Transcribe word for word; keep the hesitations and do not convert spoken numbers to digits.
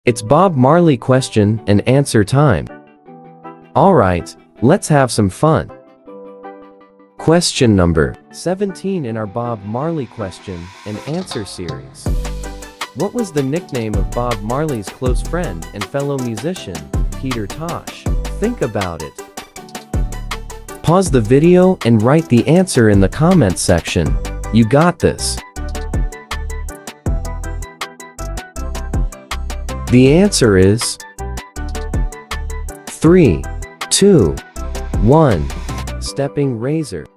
It's Bob Marley question and answer time. Alright, let's have some fun. Question number seventeen in our Bob Marley question and answer series. What was the nickname of Bob Marley's close friend and fellow musician, Peter Tosh? Think about it. Pause the video and write the answer in the comments section. You got this. The answer is three, two, one. Stepping razor.